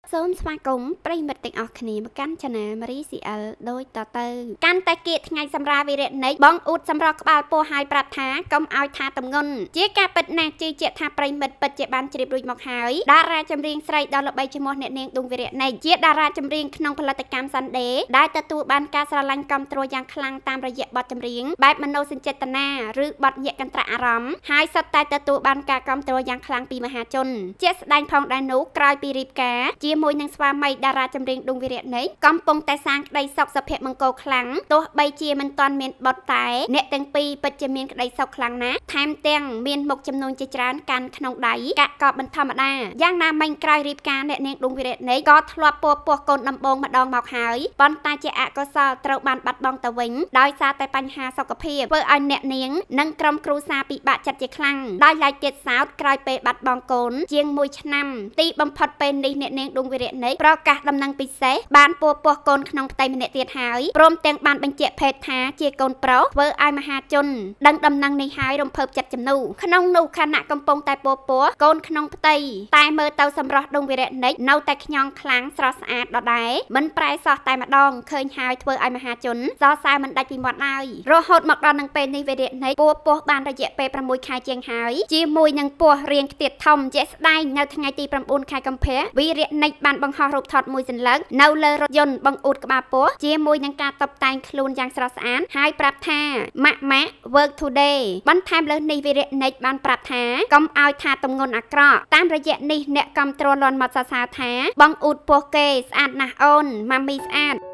សូមស្វាគមន៍ប្រិយមិត្តទាំងអស់គ្នាមកកាន់ Channel Marie CL ដូចតទៅកាន់តែគៀកថ្ងៃសម្រាលវីរៈនៃបងអ៊ូតសម្រស់ក្បាលពោះហើយប្រាប់ថាកុំឲ្យថាតំងន់ជាការពិតណាស់ជឿជាក់ថាប្រិយមិត្តពិតជាបានជ្រាបរួចមកហើយតារាចម្រៀងស្រីដ៏ល្បីឈ្មោះអ្នកនាងឌុងវីរៈនៃជាតារាចម្រៀងក្នុងផលិតកម្ម Sunday ដែលទទួលបានការស្រឡាញ់គាំទ្រយ៉ាងខ្លាំងតាមរយៈបទចម្រៀងបែបមនោសញ្ចេតនាឬបទញាក់កន្ត្រាក់អារម្មណ៍ហើយសុទ្ធតែទទួលបានការគាំទ្រយ៉ាងខ្លាំងពីមហាជនជាស្ដែងផងដែរនោះក្រោយពីរៀបការជាមួយនឹងស្វាមីតារាចម្រៀងឌុងវីរៈនៃកំពុងតែសាងក្តីសុខសុភមង្គលខ្លាំងទោះបីជាមិនទាន់មានបុត្រតែអ្នកទាំងពីរពិតជាមានក្តីសុខខ្លាំងណាស់ថែមទាំងមានមុខចំនួនជាច្រើនកាន់ក្នុងដៃកាក់ក៏មិនធម្មតាយ៉ាងណាមិញក្រោយរៀបការអ្នកនាងឌុងវីរៈនៃក៏ធ្លាប់ពោះកូនដំបងម្ដងមកហើយប៉ុន្តែជាអកុសលត្រូវបានបាត់បង់ទៅវិញដោយសារតែបញ្ហាសុខភាពធ្វើឲ្យអ្នកនាងនិងក្រុមគ្រួសារពិបាកចិត្តជាខ្លាំងដោយឡែកទៀតសោតក្រោយពេលបាត់បង់កូនជាង1ឆ្នាំទីបំផុតពេលនេះអ្នកនាងឌុងវីរៈនៃប្រកាសដំណឹងពិសេសបានពោះកូនក្នុងផ្ទៃម្នាក់ទៀតហើយព្រមទាំងបានបញ្ជាក់ភេទថាជាកូនប្រុសធ្វើឲ្យមហាជនដឹងដំណឹងនេះហើយរំភើបចិត្តជំនួក្នុងនោះខណៈកំពុងតែពោះកូនក្នុងផ្ទៃតែមើលទៅសម្រស់ឌុងវីរៈនៃនៅតែខ្ញងខ្លាំងស្រស់ស្អាតដដែលមិនប្រែសោះតែម្ដងឃើញហើយធ្វើឲ្យមហាជនសរសើរមិនដាច់ពីមាត់ហើយរហូតមកដល់នឹងពេលនេះវីរៈនៃពោះបានរយៈពេល6ខែជាងហើយជាមួយនឹងពោះរៀងខ្ទាតធំជាក់ស្ដែងនៅថ្ងៃទី9ខែកុម្ភៈវីរៈនៃបានបង្ហោះរូបថតមួយសន្លឹកនៅលើរថយន្តបង្អួតក្បាលពោះជាមួយនឹងការតុបតែងខ្លួនយ៉ាងស្រស់ស្អាតហើយប្រាប់ថាម៉ាក់ work today បន្ថែមលើនេះវីរៈនៃបានប្រាប់ថាកុំឲ្យថាតំងន់អាក្រក់តាមរយៈនេះអ្នកគាំទ្រលន់មកសរសើរថាបងអ៊ូតពោះគេស្អាតណាស់អូនម៉ាមីស្អាត